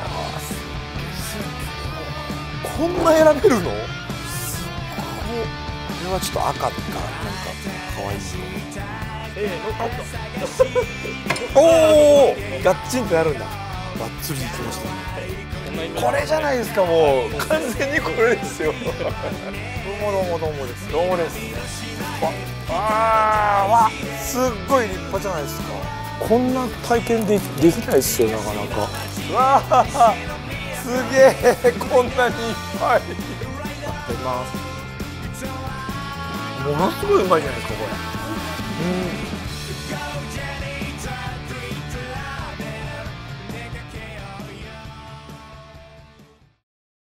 こんな選べるの？すごい。これはちょっと赤とかなんか可愛いと。おお、ガッチンってなるんだ。バッツリいきました。これじゃないですか、もう完全にこれですよ。どうもです。どうもです。わ、すっごい立派じゃないですか。こんな体験できないですよ、なかなか。わあ、すげえ、こんなにいっぱい。いただきます。ものすごいうまいじゃないですか、これ。